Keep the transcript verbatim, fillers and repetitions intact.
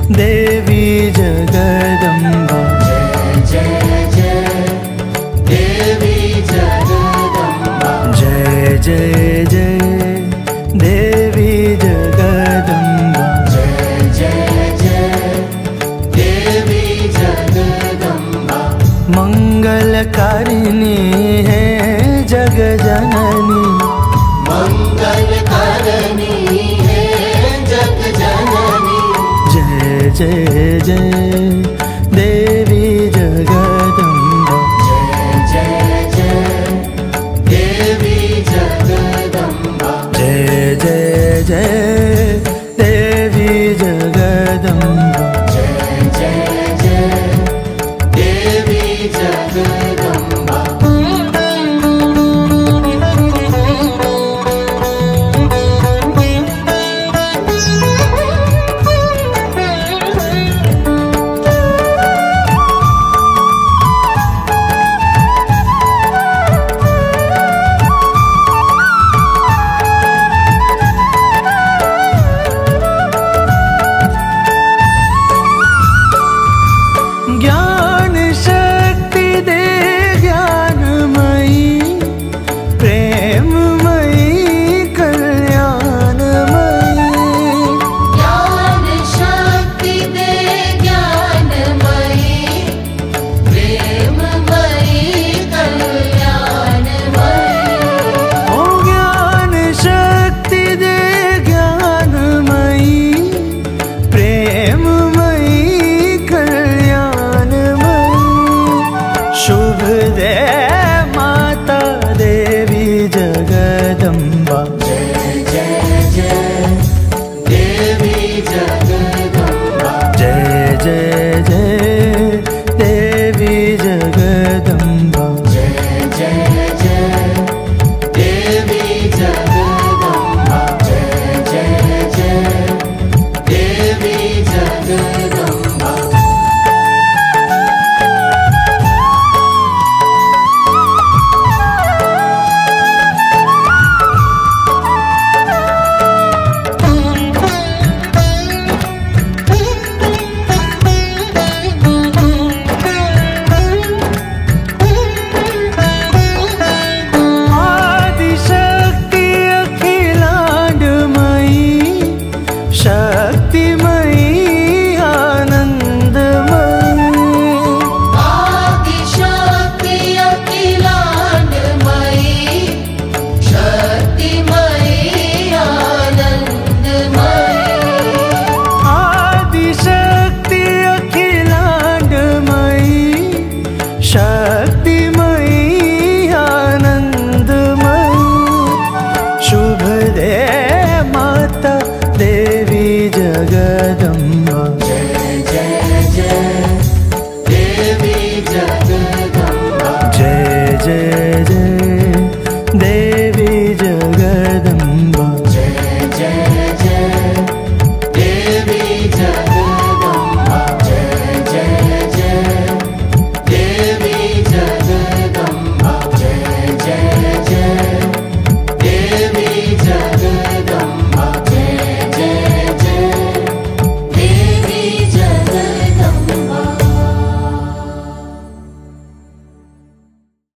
देवी जगदम्बा। जय जय देवी जगदम्बा। जय जय जय देवी जगदम्बा। जय जय जय देवी जगदम्बा। मंगलकारिणी है जग जननी। मंगलकारिणी है जग जननी। जय जय जय देवी जगदम्बा। जय जय जय देवी जगदम्बा। जय जय जय देवी जगदम्बा। जय जय जय देवी जगदम्बा। ज्ञान शक्ति दे ज्ञानमयी, प्रेममयी कल्याणमयी। ज्ञान शक्ति दे ज्ञानमयी, प्रेममयी कल्याणमयी। ओ ज्ञान शक्ति दे ज्ञानमयी, प्रेममयी शुभ दे माता देवी जगदम्बा। जय जय जय देवी जगदम्बा। जय जय जय देवी जगदम्बा। जय जय जय देवी जगदम्बा। जय जय जय देवी जगदम्बा।